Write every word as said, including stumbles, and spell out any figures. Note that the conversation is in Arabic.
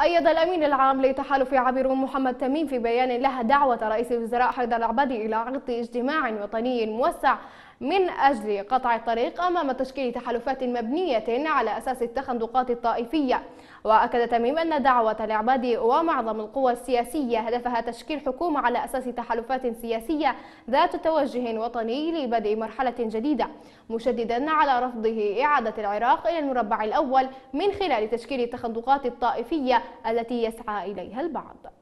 أيد الأمين العام لتحالف عبيرون محمد تميم في بيان له دعوة رئيس الوزراء حيدر العبادي إلى عقد اجتماع وطني موسع من أجل قطع الطريق أمام تشكيل تحالفات مبنية على أساس التخندقات الطائفية. وأكد تميم أن دعوة العبادي ومعظم القوى السياسية هدفها تشكيل حكومة على أساس تحالفات سياسية ذات توجه وطني لبدء مرحلة جديدة، مشددا على رفضه إعادة العراق إلى المربع الأول من خلال تشكيل التخندقات الطائفية التي يسعى إليها البعض.